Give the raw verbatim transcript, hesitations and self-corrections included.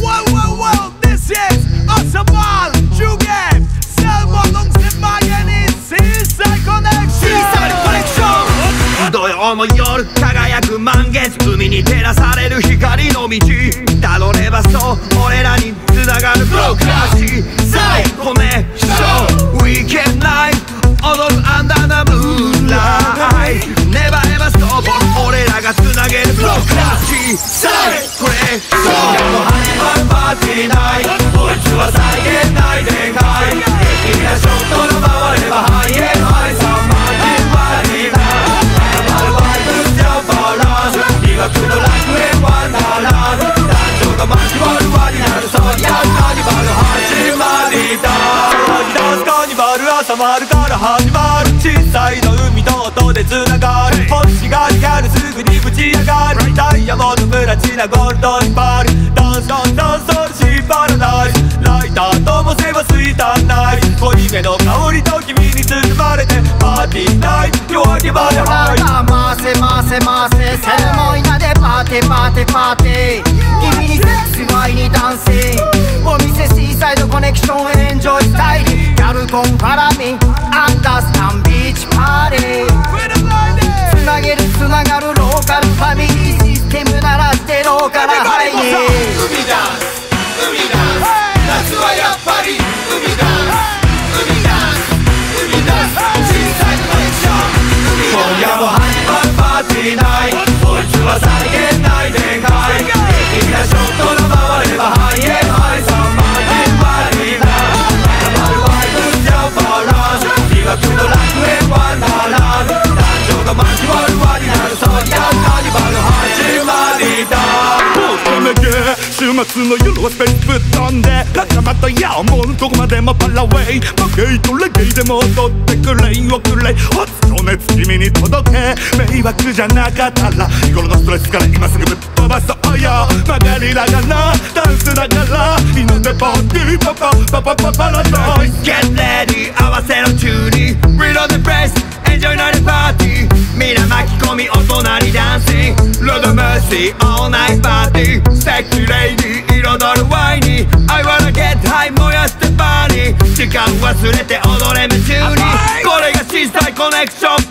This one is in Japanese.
Well, well, well, this is Asamal Jugend Selma Longsemayeni Seaside Connection Seaside Connection 土曜の夜輝く満月海に照らされる光の道たどればそう俺らに繋がるブロークラッシュ再コネクション Weekend Night 踊る Under the Moonlight Never ever stop 俺らが繋げるブロークラッシュ再コネクション今日も始まるパーティーナイトこいつは再現ないでかい劇なショットが回ればハイエンハイサンマーティンバディナーバイブスジャンパーラン医学の楽園ワンダーランド男女が巻き割る輪になる騒ぎ合うカニバル始まりだ騒ぎ出すカニバル朝まるから始まる小さいの海と音で繋がる星が光るすぐにぶち上がるダイヤモンドプラチナゴールドにパルダンスダンスダンスダンスシーパラダイスライターともせばスイーターナイト濃いめの香りと君に包まれてパーティーナイト夜明けまでハイ回せ回せ回せセレモニーでパーティーパーティーパーティー君にセクシーワイにダンシングお店シーサイドコネクションエンジョイスタイルギャルコンファラミアンダースタンビーチパーティーつなげるつながるローカルファミリーシステム鳴らしてローカルハイに海ダンス海ダンス夏はやっぱり海ダンス海ダンス海ダンス小さいコネクション今夜も始まるパーティーナイトこいつは再現ないでかい劇なショットが回ればハイエンハイサンマーティンバディナーバイブスジャンパーラン医学の楽園ワンダーランド男女が巻き割る輪になる騒ぎ合うカニバル始まりだ週末の夜はスペースぶっ飛んで仲間とやおもうどこまでもパラウェイバゲイとレゲイでも踊ってくれよくれホツ情熱君に届け迷惑じゃなかったら日頃のストレスから今すぐぶっ飛ばそうよ曲がりながらダンスながらみんなでパーティーパパパパパパラダイス Get ready 合わせろチューに Reload the place Enjoy night party みんな巻き込み大人にダンシング Lord of mercy all night party Sexy lady 彩るワインに I wanna get high 燃やしてパーに時間忘れて踊れ夢中にこれが小さいコネクション